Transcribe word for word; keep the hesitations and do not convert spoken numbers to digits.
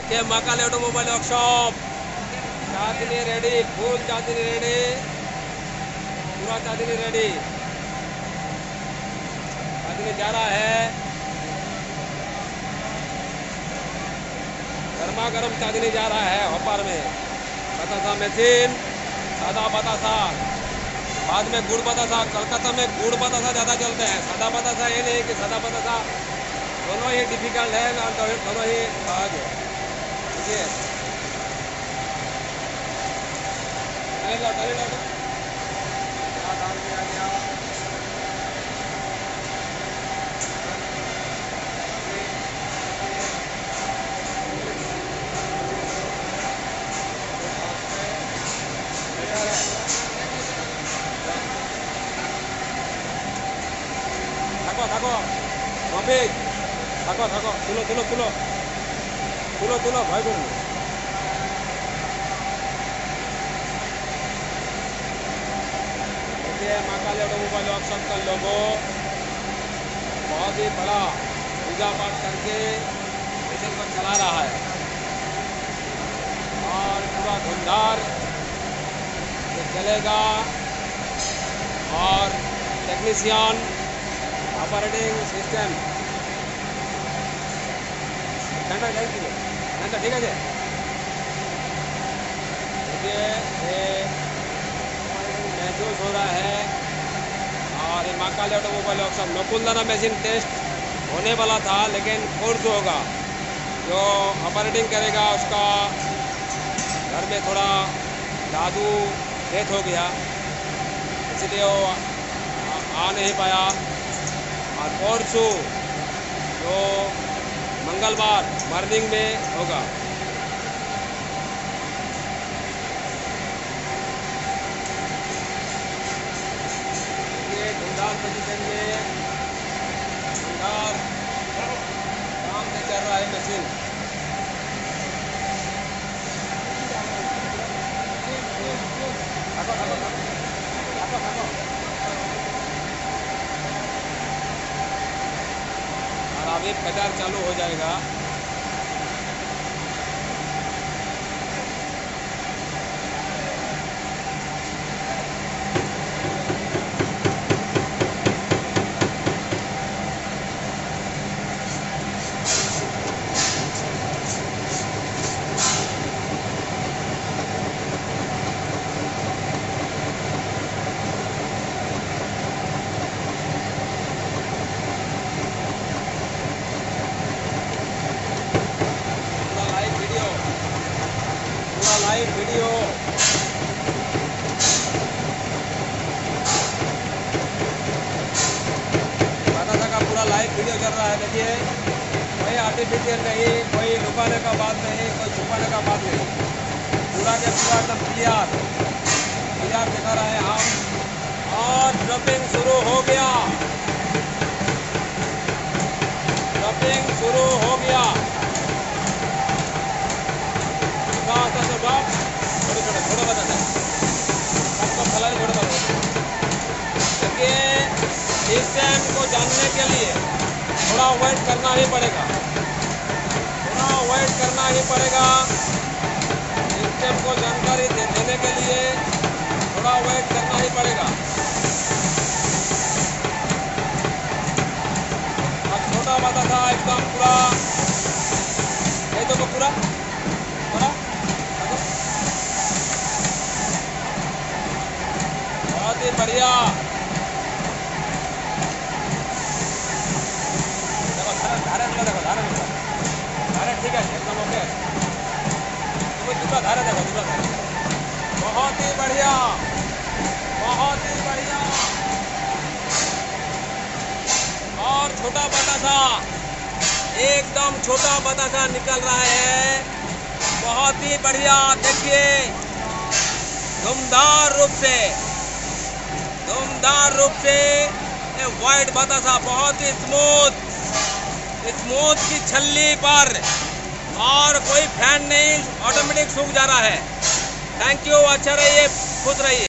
देखिए Mahakal automobile workshop, Chandni ready, full Chandni ready, पूरा Chandni ready. चांदनी जा रहा है, गर्मा गर्म चांदनी जा रहा है हॉपर में। बतासा मशीन, सादा बतासा, बाद में गुड़ बतासा। कलकत्ता में गुड़ बतासा ज़्यादा चलते हैं, सादा बतासा ये नहीं कि सादा बतासा, दोनों ही डिफिकल्ट है, दोनों ही सहज है। देखिए डाल डाल डाल डाल दिया गया। থাকো থাকো রফিক, থাকো থাকো, তুলো তুলো তুলো তুলো তুলো, ভয় করুন। देखिए महाकाल ऑटोमोबाइल वर्कशॉप का लोगो बहुत ही बड़ा पूजा पाठ करके मशीन को चला रहा है और पूरा धुंधार चलेगा। और टेक्नीशियन ऑपरेटिंग सिस्टम घंटा जाएगी घंटा, ठीक है। देखिए ये महसूस हो रहा है। और ये महाकाल ऑटोमोबाइल वर्कशॉप नकुलदाना मशीन टेस्ट होने वाला था, लेकिन कोर्स होगा, जो ऑपरेटिंग करेगा उसका घर में थोड़ा दादू डेथ हो गया, इसलिए वो आ नहीं पाया। और परसों जो मंगलवार मॉर्निंग में होगा। ये धुंधार पोजीशन में धुंधार काम से चल रहा है मशीन। और अभी बाजार चालू हो जाएगा। लाइव वीडियो बतासा का पूरा लाइव वीडियो चल रहा है। देखिए कोई आर्टिफिशियल नहीं, कोई लुकाने का बात नहीं, कोई छुपाने का बात नहीं, पूरा के पूरा एकदम क्लियर क्लियर दिखा रहे हैं हम। और ड्रपिंग शुरू हो गया, ड्रपिंग शुरू हो गया। छोटे छोटे छोटे बताते हैं सबको फैलाए, छोटे बताते। देखिए सिस्टम को जानने के लिए थोड़ा वेट करना ही पड़ेगा, थोड़ा वेट करना ही पड़ेगा। सिस्टम को जानकारी दे, देने के लिए थोड़ा वेट करना ही पड़ेगा। अब छोटा बताता एकदम पूरा ये तो पूरा पूरा बहुत ही बढ़िया। देखो धारण धारण देखो धारण धारण ठीक है एकदम ओके। तो दूसरा धारण देखो, दूसरा धारण बहुत ही बढ़िया, बहुत ही बढ़िया। और छोटा बतासा एकदम छोटा बतासा निकल रहा है, बहुत ही बढ़िया। देखिए धुमधार रूप से धुमधार रूप से वाइट बतासा बहुत ही स्मूथ स्मूथ की छल्ली पर, और कोई फैन नहीं, ऑटोमेटिक सूख जा रहा है। थैंक यू, अच्छा रहिए, खुश रहिए।